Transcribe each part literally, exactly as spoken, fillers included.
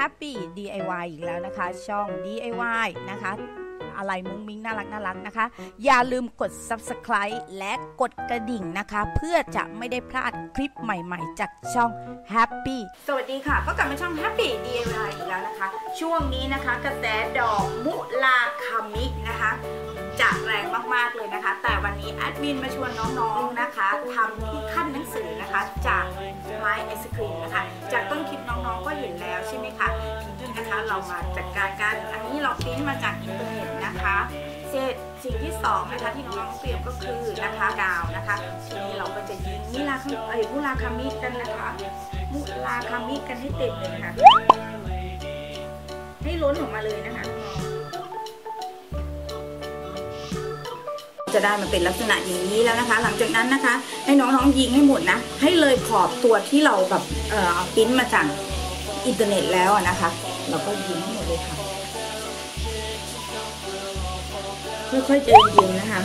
Happy ดี ไอ วาย อีกแล้วนะคะช่อง ดี ไอ วาย นะคะอะไรมุ้งมิ้งน่ารักน่ารักนะคะอย่าลืมกด ซับสไครบ์ และกดกระดิ่งนะคะเพื่อจะไม่ได้พลาดคลิปใหม่ๆจากช่อง Happy สวัสดีค่ะก็กลับมาช่อง Happy ดี ไอ วาย อีกแล้วนะคะช่วงนี้นะคะกระแสดอกมุลาคามินะคะจะแรงมากๆเลยนะคะแต่วันนี้แอดมินมาชวนน้องๆนะคะทำที่ขั้นหนังสือนะคะจากไม้ไอศครีมนะคะจากต้นคลิปน้องๆก็เห็นแล้วใช่ไหมคะทีนี้นะคะเรามาจัดการกันอันนี้เราพิมพ์มาจากอินเทอร์เน็ตนะคะเสร็จสิ่งที่สองนะคะที่น้องๆเตรียมก็คือนะคะกาวนะคะทีนี้เราก็จะยิงมิลาคาเอ้ยมุลาคามิกันนะคะมุลาคามิกันให้เต็มเลยค่ะให้ล้นออกมาเลยนะคะจะได้มาเป็นลักษณะอย่างนี้แล้วนะคะหลังจากนั้นนะคะให้น้องๆยิงให้หมดนะให้เลยขอบตัวที่เราแบบเอ่อเอาพิมพ์มาจากอินเทอร์เน็ตแล้วนะคะเราก็ยิงให้หมดเลยค่ะค่อยๆเดินยิงนะคะ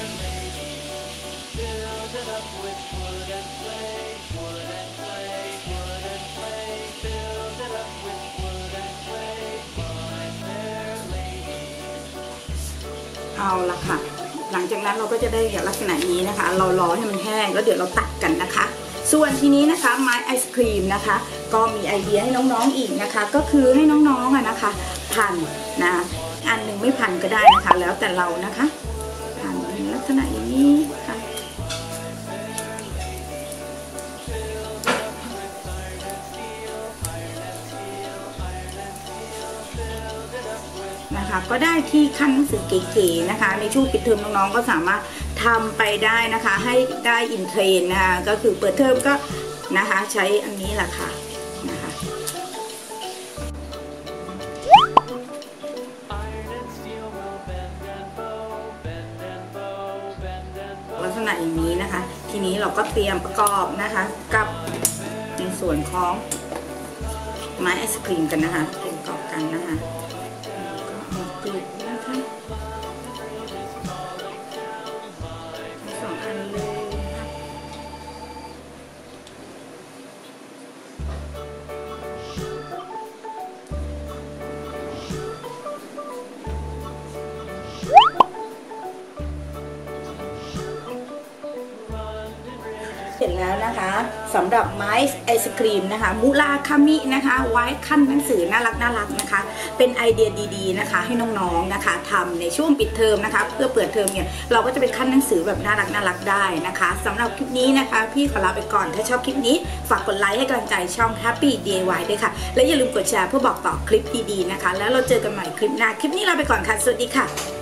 เอาละค่ะหลังจากนั้นเราก็จะได้ลักษณะนี้นะคะเรารอให้มันแห้งแล้วเดี๋ยวเราตัดกันนะคะส่วนทีนี้นะคะไม้ไอศครีมนะคะก็มีไอเดียให้น้องๆอีกนะคะก็คือให้น้องๆอะนะคะพันนะอันหนึ่งไม่พันก็ได้นะคะแล้วแต่เรานะคะพันลักษณะอย่างนี้ค่ะนะคะก็ได้ที่ขั้นหนังสือเก๋ๆนะคะในช่วงปิดเทอมน้องๆก็สามารถทำไปได้นะคะให้ได้อินเทรนด์นะคะก็คือเปิดเทอมก็นะคะใช้อันนี้แหละค่ะนะคะลักษณะอย่างนี้นะคะทีนี้เราก็เตรียมประกอบนะคะกับในส่วนของไม้ไอศครีมกันนะคะประกอบกันนะคะกลุ่มนะคะสองอันเลยค่ะเสร็จแล้วนะคะสำหรับไม้ไอศครีมนะคะมุลาคามินะคะไว้ขั้นหนังสือน่ารักน่ารักนะคะเป็นไอเดียดีๆนะคะให้น้องๆนะคะทำในช่วงปิดเทอมนะคะเพื่อเปิดเทอมเนี่ยเราก็จะเป็นขั้นหนังสือแบบน่ารักน่ารักได้นะคะสำหรับคลิปนี้นะคะพี่ขอลาไปก่อนถ้าชอบคลิปนี้ฝากกดไลค์ให้กำลังใจช่อง Happy ดี ไอ วาย ด้วยค่ะและอย่าลืมกดแชร์เพื่อบอกต่อคลิปดีๆนะคะแล้วเราเจอกันใหม่คลิปหน้าคลิปนี้ลาไปก่อนค่ะสวัสดีค่ะ